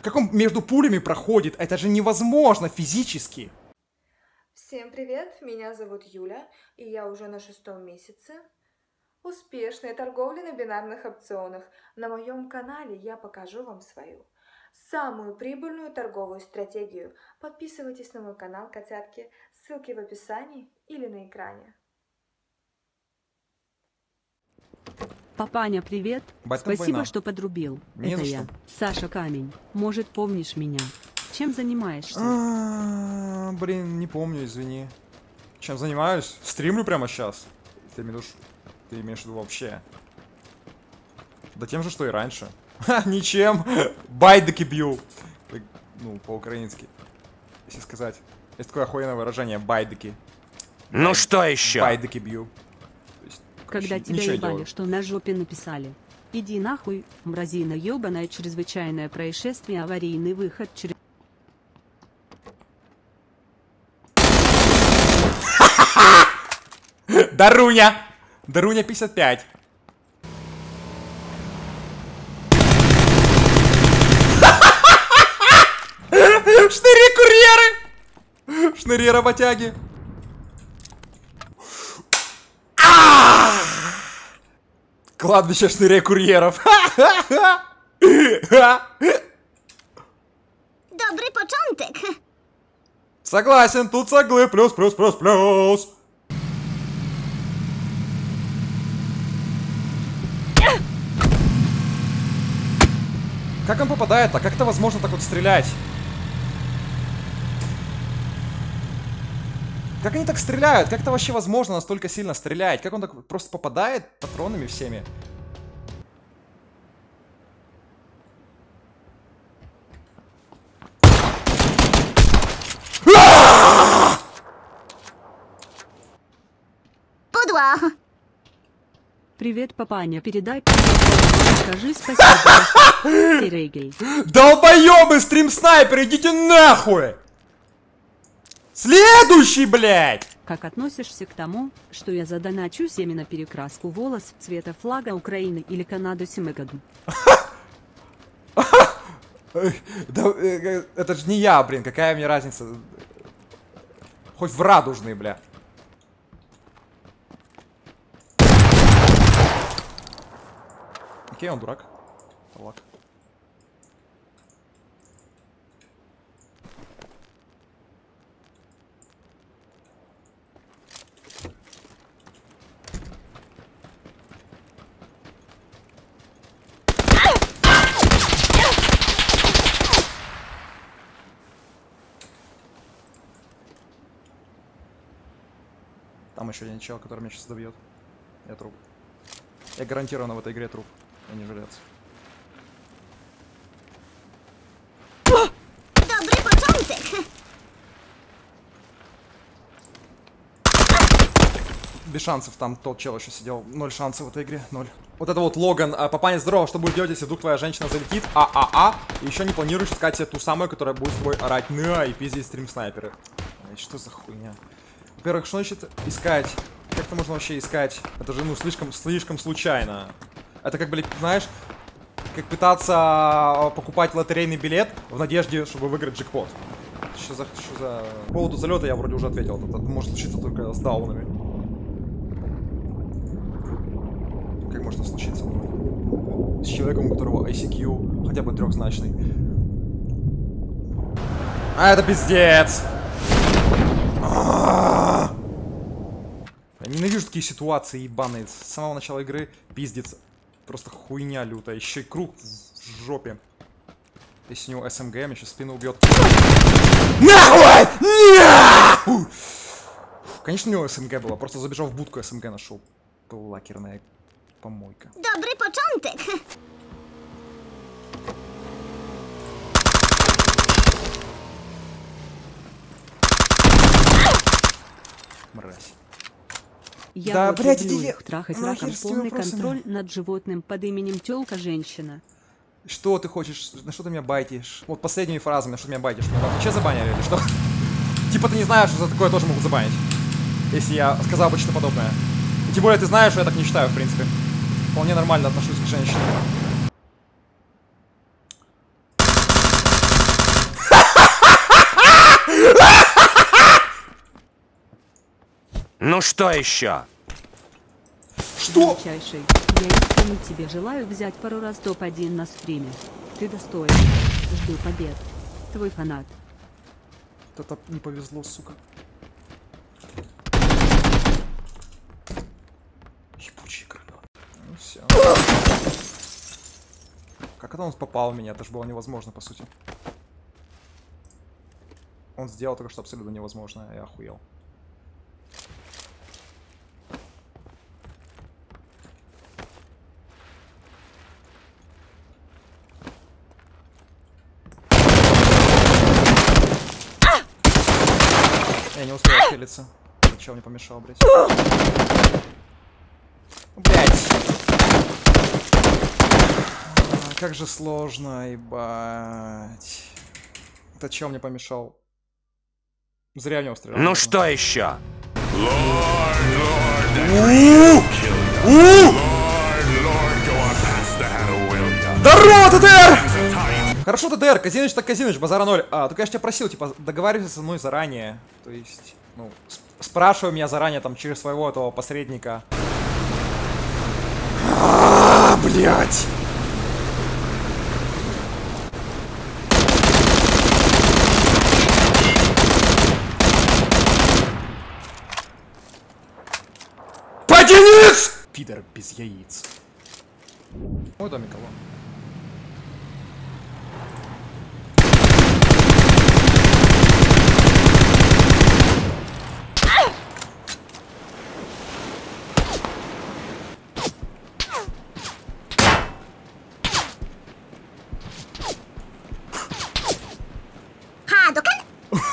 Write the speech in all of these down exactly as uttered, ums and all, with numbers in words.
Как он между пулями проходит? Это же невозможно физически. Всем привет, меня зовут Юля, и я уже на шестом месяце успешной торговли на бинарных опционах. На моем канале я покажу вам свою самую прибыльную торговую стратегию. Подписывайтесь на мой канал, котятки, ссылки в описании или на экране. Папаня, привет. Батька Спасибо, война. что подрубил. Не Это за я, что. Саша Камень. Может, помнишь меня? Чем занимаешься? А, блин, не помню, извини. Чем занимаюсь? Стримлю прямо сейчас. Ты имеешь, ты имеешь в виду вообще? Да тем же, что и раньше. Ха, ничем. Байдыки бью. Ну, по-украински. Если сказать. Есть такое охуенное выражение. Байдыки. Ну что еще? Байдыки бью. То есть, Когда короче, тебя ничего не ебали, делаю. что на жопе написали. Иди нахуй, мразина ебаное, чрезвычайное происшествие, аварийный выход через... Даруня! Даруня пятьдесят пять. Шныри-курьеры! Шныри работяги. Кладбище шнырей-курьеров. Dobry początek. Согласен, тут соглы. Плюс, плюс, плюс, плюс. Как он попадает-то? Как это возможно так вот стрелять? Как они так стреляют? Как это вообще возможно настолько сильно стрелять? Как он так просто попадает патронами всеми? Pudła. Привет, папаня, передай, пожалуйста, скажи спасибо. Серегей. Долбоёбы, стрим-снайпер, идите нахуй! Следующий, блядь! Как относишься к тому, что я задоначу семя на перекраску волос цвета флага Украины или Канады Симегаду? Да, э, это же не я, блин, какая мне разница? Хоть в радужный, бля. Окей, он дурак. Лак. Там еще один чел, который меня сейчас добьет. Я труп. Я гарантированно в этой игре труп. Я не жилец. Dobry początek. Без шансов, там тот чел еще сидел. Ноль шансов в этой игре, ноль. Вот это вот Логан. А, папаня, здорово, что будет делать, если вдруг твоя женщина залетит? А-а-а. И еще не планируешь искать себе ту самую, которая будет с тобой орать на и пиздить стрим-снайперы. Ай, что за хуйня? Во-первых, что значит искать? Как это можно вообще искать? Это же, ну, слишком, слишком случайно. Это как, блядь, знаешь, как пытаться покупать лотерейный билет в надежде, чтобы выиграть джекпот. Что за... Что за... По поводу залета я вроде уже ответил. Это может случиться только с даунами. Как можно случиться? С человеком, у которого ай си кью хотя бы трехзначный. А это пиздец! Я ненавижу такие ситуации ебаные. С самого начала игры пиздец. Просто хуйня лютая. Еще и круг в жопе. Если у него эс эм гэ, меня сейчас спину убьет. Нахуй! Нет! Конечно, у него эс эм гэ было. Просто забежал в будку, эс эм гэ нашел. Лакерная помойка. Dobry początek. Мразь. Я Да, вот блядь, люблю иди их трахать нахер раком, с этими полный вопросами. контроль над животным под именем тёлка-женщина. Что ты хочешь? На что ты меня байтишь? Вот последними фразами, на что ты меня байтишь? Меня вообще забанили или что? Типа ты не знаешь, что за такое тоже могут забанить. Если я сказал бы что-то подобное. И тем более ты знаешь, что я так не считаю, в принципе. Вполне нормально отношусь к женщинам. Ну что еще? Что? Величайший, я искренне тебе желаю взять пару раз топ один на стриме. Ты достоин. Жду побед. Твой фанат. Вот это не повезло, сука. Ебучий гранат. Ну все. Как это он попал в меня? Это же было невозможно, по сути. Он сделал только что абсолютно невозможное. Я охуел. Я не успел отхилиться. Ничего не помешал, блядь. Блядь. А, как же сложно, ебать. Это чел мне помешал. Зря в него стрелял. Ну что еще? Здорово, ТДР! Хорошо, ТДР, Казиныч так Казиныч, базара ноль. А, только я ж тебя просил, типа, договаривайся со мной заранее. То есть, ну, спрашивай меня заранее, там, через своего этого посредника. А, блядь! Подениц! Пидор без яиц. Ой, домик кого? Hadouken!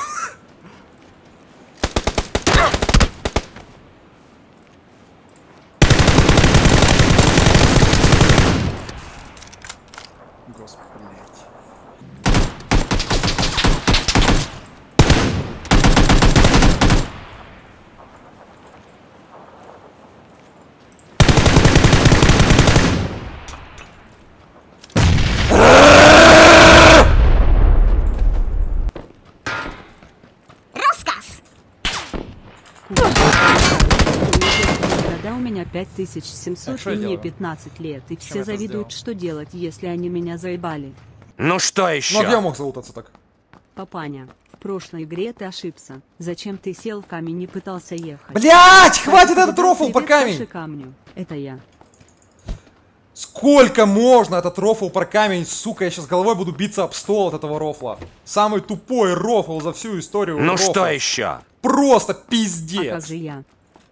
Господи, блядь. Rozkaz! Когда у меня пять тысяч Так, семьсот что и я мне делаю? пятнадцать лет, и Чем все я это завидуют, сделал? что делать, если они меня заебали. Ну что Ну а где я еще? мог залутаться так? Папаня, в прошлой игре ты ошибся. Зачем ты сел в камень и пытался ехать? Блять, хватит Передал этот рофл по привет камень! Саше Камню. Это я. Сколько можно этот рофл про камень, сука, я сейчас головой буду биться об стол от этого рофла. Самый тупой рофл за всю историю Ну рофла. что еще? Просто А как пиздец. же я?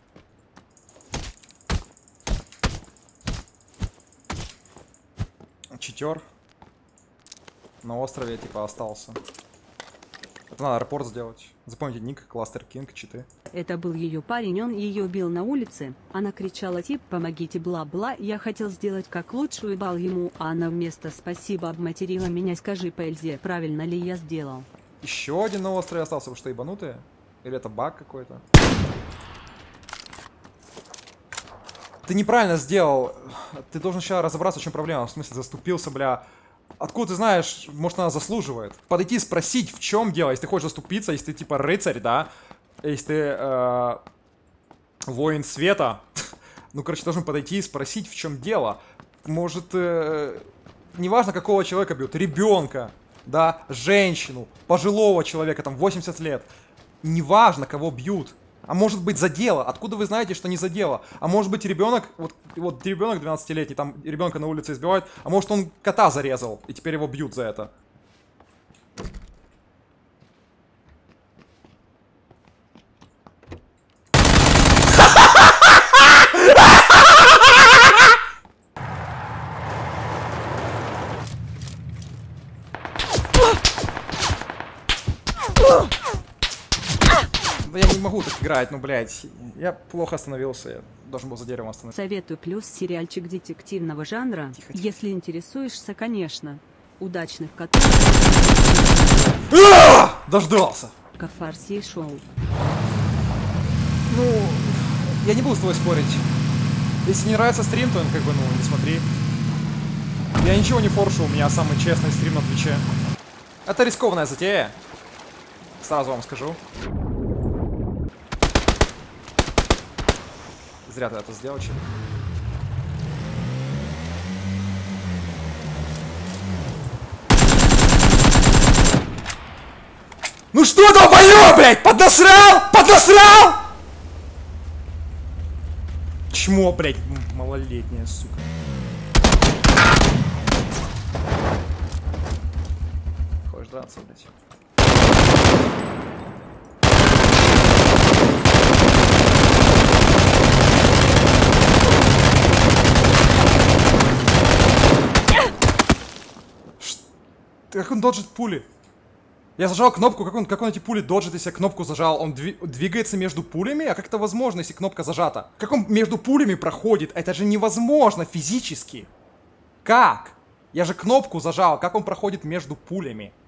Читер. На острове типа остался. Это надо рапорт сделать. Запомните ник, кластер кинг, читы. Это был ее парень, он ее бил на улице. Она кричала тип помогите бла-бла. Я хотел сделать как лучше, уебал ему, а она вместо спасибо обматерила меня. Скажи по Эльзе, правильно ли я сделал? Еще один на острове остался, вы что, ебанутые? Или это баг какой-то? Ты неправильно сделал. Ты должен сейчас разобраться, в чем проблема. В смысле, заступился, бля. Откуда ты знаешь, может, она заслуживает? Подойти и спросить, в чем дело, если ты хочешь заступиться, если ты типа рыцарь, да? Если ты э, воин света. Ну, короче, должен подойти и спросить, в чем дело. Может, э, неважно, какого человека бьют, ребенка, да, женщину, пожилого человека, там, восемьдесят лет. Неважно, кого бьют. А может быть за дело. Откуда вы знаете, что не за дело? А может быть ребенок, вот, вот ребенок двенадцатилетний, там ребенка на улице избивают, а может он кота зарезал, и теперь его бьют за это. Да я не могу так играть, ну, блядь. Я плохо остановился, я должен был за деревом остановиться. Советую плюс сериальчик детективного жанра, Тихо, тихо. если интересуешься, конечно. Удачных котов, А! Дождался! фарси шоу. Ну, я не буду с тобой спорить. Если не нравится стрим, то как бы, ну, не смотри. Я ничего не форшу, у меня самый честный стрим на Твиче. Это рискованная затея. Сразу вам скажу. Зря ты это сделал, чел. Ну что долбоёб, блядь, поднасрал, поднасрал! Чмо, блядь, малолетняя, сука. Хочешь драться, блядь? Как он доджит пули? Я зажал кнопку, как он, как он эти пули доджит, если я кнопку зажал? Он дви двигается между пулями? А как это возможно, если кнопка зажата? Как он между пулями проходит? Это же невозможно физически. Как? Я же кнопку зажал, как он проходит между пулями?